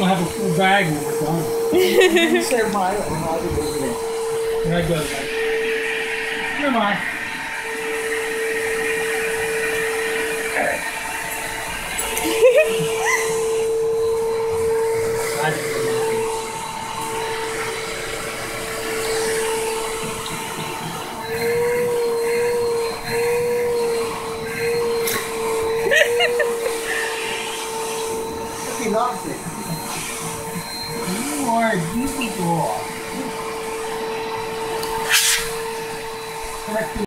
we'll have a full bag when we're done. Serve Milo over there. There I go, guys. Here am I. He loves it. You are a goofy dog. Correct.